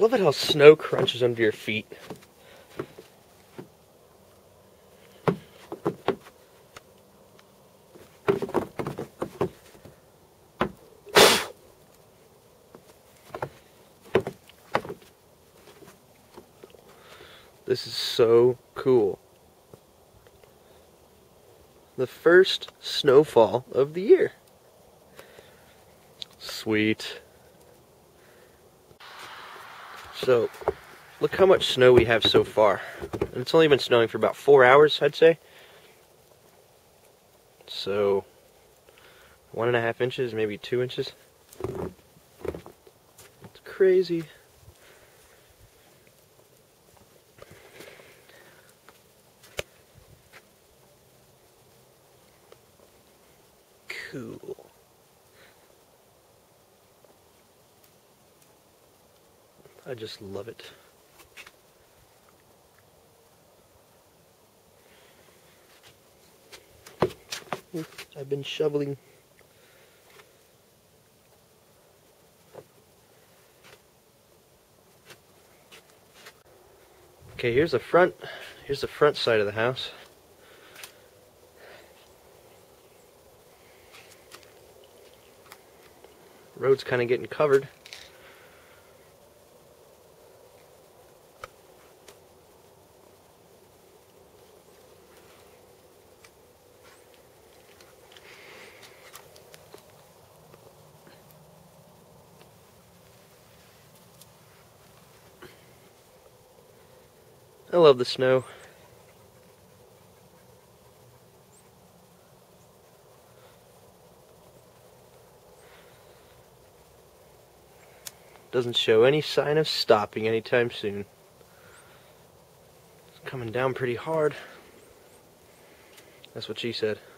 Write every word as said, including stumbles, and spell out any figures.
love it how snow crunches under your feet. This is so cool. The first snowfall of the year. Sweet. So, look how much snow we have so far. And it's only been snowing for about four hours, I'd say. So, one and a half inches, maybe two inches. It's crazy. Cool. I just love it. I've been shoveling. Okay, here's the front. Here's the front side of the house. Road's kind of getting covered. I love the snow. Doesn't show any sign of stopping anytime soon. It's coming down pretty hard. That's what she said.